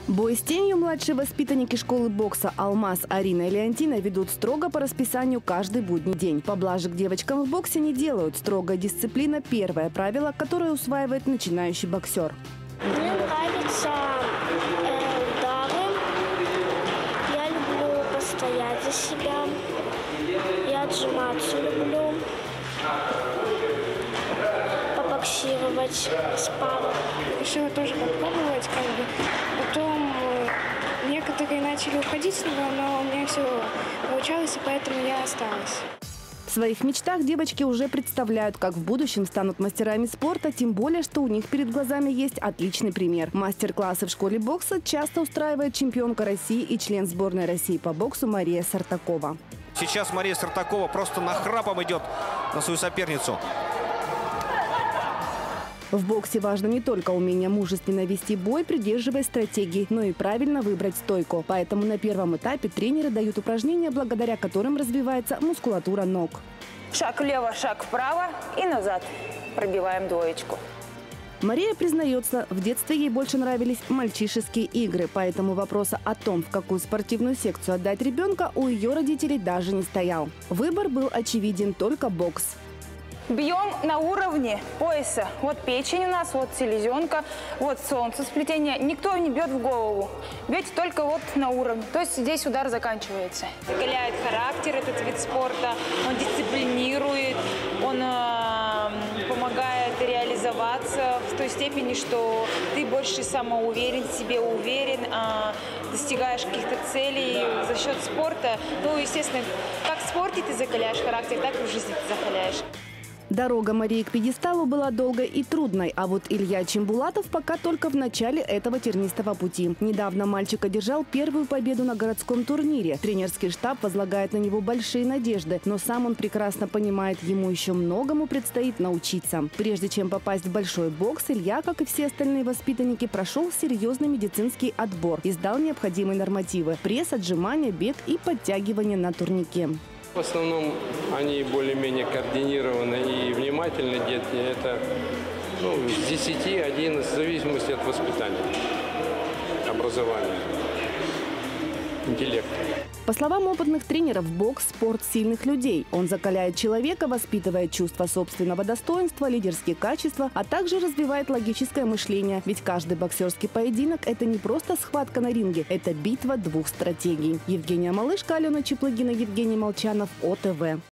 Бой с тенью младшие воспитанники школы бокса «Алмаз» Арина и Леонтина ведут строго по расписанию каждый будний день. Поблажек девочкам в боксе не делают. Строгая дисциплина – первое правило, которое усваивает начинающий боксер. Мне нравятся удары. Я люблю постоять за себя. Я отжиматься люблю. Побоксировать с парой. Решила тоже попробовать, Потом некоторые начали уходить с него, но у меня все получалось, и поэтому я осталась. В своих мечтах девочки уже представляют, как в будущем станут мастерами спорта, тем более, что у них перед глазами есть отличный пример. Мастер-классы в школе бокса часто устраивает чемпионка России и член сборной России по боксу Мария Сартакова. Сейчас Мария Сартакова просто нахрапом идет на свою соперницу. В боксе важно не только умение мужественно вести бой, придерживаясь стратегии, но и правильно выбрать стойку. Поэтому на первом этапе тренеры дают упражнения, благодаря которым развивается мускулатура ног. Шаг влево, шаг вправо и назад. Пробиваем двоечку. Мария признается, в детстве ей больше нравились мальчишеские игры, поэтому вопроса о том, в какую спортивную секцию отдать ребенка, у ее родителей даже не стоял. Выбор был очевиден, только бокс. Бьем на уровне пояса. Вот печень у нас, вот селезенка, вот солнцесплетение. Никто не бьет в голову. Бьете только вот на уровне. То есть здесь удар заканчивается. Закаляет характер этот вид спорта, он дисциплинирует, он помогает реализоваться в той степени, что ты больше самоуверен, в себе уверен, достигаешь каких-то целей за счет спорта. Ну, естественно, как в спорте ты закаляешь характер, так и в жизни ты закаляешь. Дорога Марии к пьедесталу была долгой и трудной, а вот Илья Чембулатов пока только в начале этого тернистого пути. Недавно мальчик одержал первую победу на городском турнире. Тренерский штаб возлагает на него большие надежды, но сам он прекрасно понимает, ему еще многому предстоит научиться. Прежде чем попасть в большой бокс, Илья, как и все остальные воспитанники, прошел серьезный медицинский отбор и сдал необходимые нормативы – пресс, отжимания, бег и подтягивания на турнике. В основном они более-менее координированы и внимательны, детки. Это с 10-11, в зависимости от воспитания, образования, интеллекта. По словам опытных тренеров, бокс – спорт сильных людей. Он закаляет человека, воспитывает чувство собственного достоинства, лидерские качества, а также развивает логическое мышление. Ведь каждый боксерский поединок – это не просто схватка на ринге, это битва двух стратегий. Евгения Малышко, Алена Чеплыгина, Евгений Молчанов, ОТВ.